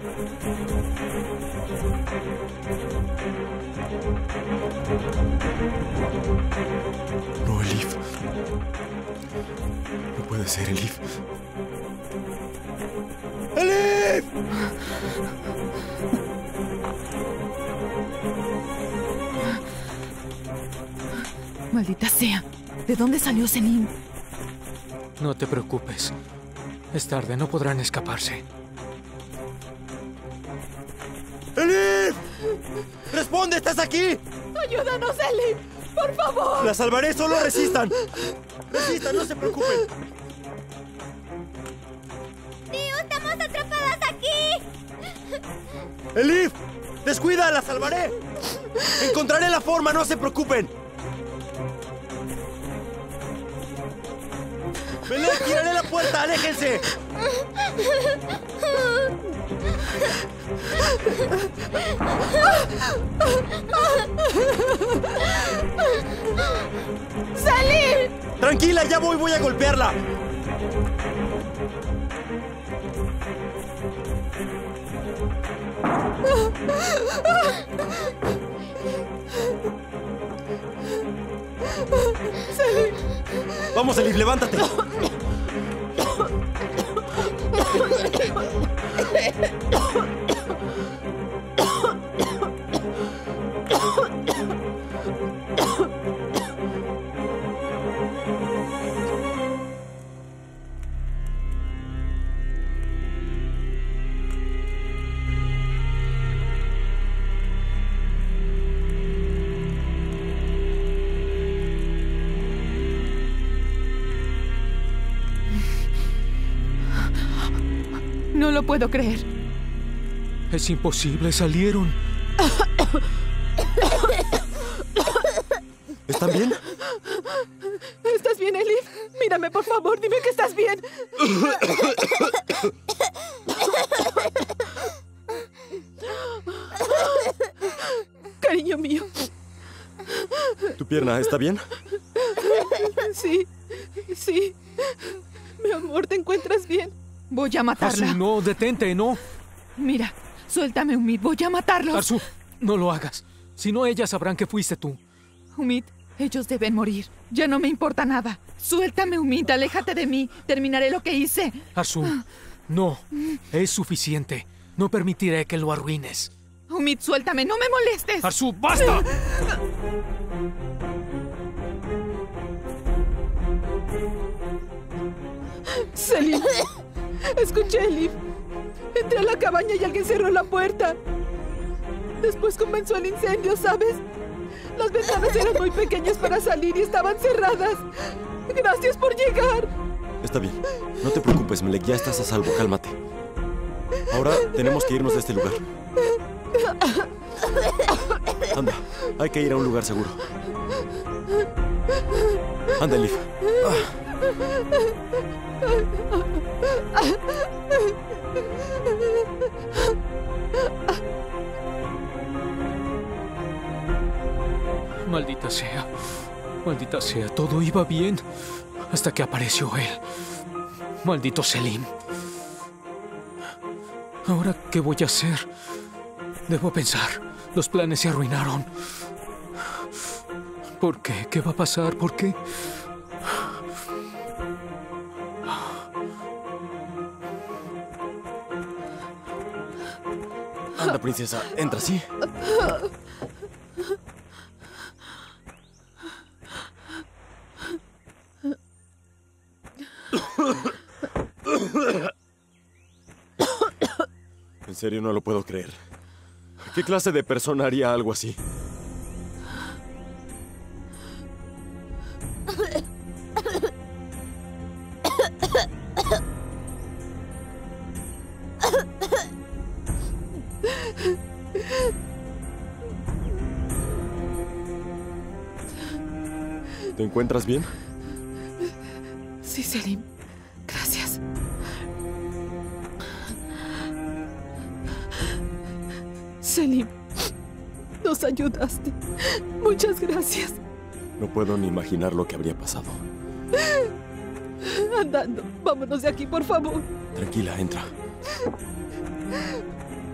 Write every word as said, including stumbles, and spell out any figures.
No, Elif. No puede ser, Elif. ¡Elif! Maldita sea. ¿De dónde salió Selim? No te preocupes. Es tarde, no podrán escaparse. ¡Elif! ¡Responde! ¿Estás aquí? ¡Ayúdanos, Selim! ¡Por favor! ¡La salvaré! ¡Solo resistan! ¡Resistan! ¡No se preocupen! ¡Tío, estamos atrapadas aquí! ¡Elif! ¡Descuida! ¡La salvaré! ¡Encontraré la forma! ¡No se preocupen! ¡Belén, tiraré la puerta! ¡Aléjense! ¡Selim! ¡Tranquila! ¡Ya voy! ¡Voy a golpearla! ¡Selim! ¡Vamos, Elif! ¡Levántate! No lo puedo creer. Es imposible, salieron. ¿Están bien? ¿Estás bien, Elif? Mírame, por favor, dime que estás bien. Cariño mío. ¿Tu pierna está bien? Sí, sí. Mi amor, ¿te encuentras bien? Voy a matarla. Arzu, no, detente, no. Mira, suéltame, Umid. Voy a matarlos. Arzu, no lo hagas. Si no, ellas sabrán que fuiste tú. Umid, ellos deben morir. Ya no me importa nada. Suéltame, Umid. Aléjate de mí. Terminaré lo que hice. Arzu, no. Es suficiente. No permitiré que lo arruines. Umid, suéltame. No me molestes. Arzu, ¡basta! Selim. Escuché, Elif. Entré a la cabaña y alguien cerró la puerta. Después comenzó el incendio, ¿sabes? Las ventanas eran muy pequeñas para salir y estaban cerradas. Gracias por llegar. Está bien. No te preocupes, Melek. Ya estás a salvo. Cálmate. Ahora tenemos que irnos de este lugar. Anda. Hay que ir a un lugar seguro. Anda, Elif. Ah. Maldita sea. Maldita sea. Todo iba bien hasta que apareció él. Maldito Selim. ¿Ahora qué voy a hacer? Debo pensar. Los planes se arruinaron. ¿Por qué? ¿Qué va a pasar? ¿Por qué? Anda, princesa. Entra, ¿sí? En serio, no lo puedo creer. ¿Qué clase de persona haría algo así? ¿Te encuentras bien? Sí, Selim. Gracias. Selim, nos ayudaste. Muchas gracias. No puedo ni imaginar lo que habría pasado. Andando. Vámonos de aquí, por favor. Tranquila, entra.